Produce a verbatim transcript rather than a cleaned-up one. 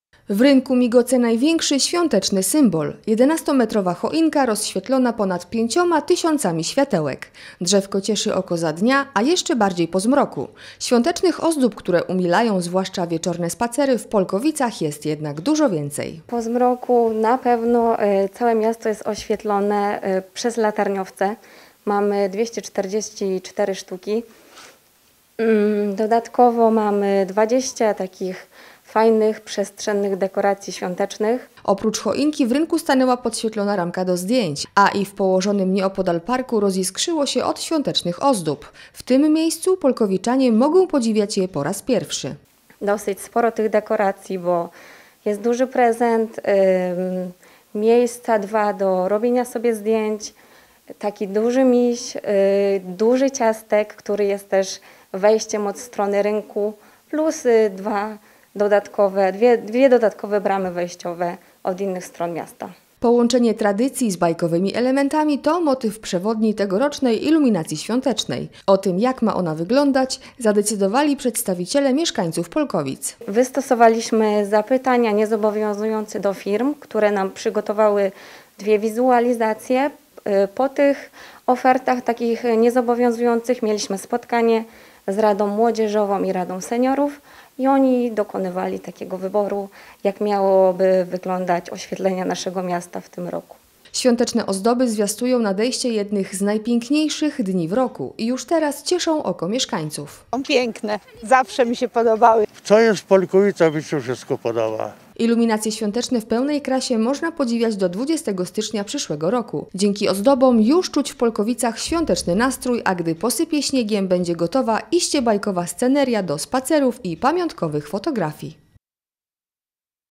W rynku migoce największy świąteczny symbol. jedenastometrowa choinka rozświetlona ponad pięcioma tysiącami światełek. Drzewko cieszy oko za dnia, a jeszcze bardziej po zmroku. Świątecznych ozdób, które umilają zwłaszcza wieczorne spacery w Polkowicach, jest jednak dużo więcej. Po zmroku na pewno całe miasto jest oświetlone przez latarniowce. Mamy dwieście czterdzieści cztery sztuki. Dodatkowo mamy dwadzieścia takich fajnych, przestrzennych dekoracji świątecznych. Oprócz choinki w rynku stanęła podświetlona ramka do zdjęć, a i w położonym nieopodal parku roziskrzyło się od świątecznych ozdób. W tym miejscu polkowiczanie mogą podziwiać je po raz pierwszy. Dosyć sporo tych dekoracji, bo jest duży prezent, yy, miejsca dwa do robienia sobie zdjęć, taki duży miś, yy, duży ciastek, który jest też wejściem od strony rynku, plus yy, dwa dodatkowe, dwie, dwie dodatkowe bramy wejściowe od innych stron miasta. Połączenie tradycji z bajkowymi elementami to motyw przewodni tegorocznej iluminacji świątecznej. O tym, jak ma ona wyglądać, zadecydowali przedstawiciele mieszkańców Polkowic. Wystosowaliśmy zapytania niezobowiązujące do firm, które nam przygotowały dwie wizualizacje. Po tych ofertach takich niezobowiązujących mieliśmy spotkanie z Radą Młodzieżową i Radą Seniorów i oni dokonywali takiego wyboru, jak miałoby wyglądać oświetlenie naszego miasta w tym roku. Świąteczne ozdoby zwiastują nadejście jednych z najpiękniejszych dni w roku i już teraz cieszą oko mieszkańców. Są piękne, zawsze mi się podobały. Co jest w Polkowicach, mi się wszystko podoba. Iluminacje świąteczne w pełnej krasie można podziwiać do dwudziestego stycznia przyszłego roku. Dzięki ozdobom już czuć w Polkowicach świąteczny nastrój, a gdy posypie śniegiem, będzie gotowa iście bajkowa sceneria do spacerów i pamiątkowych fotografii.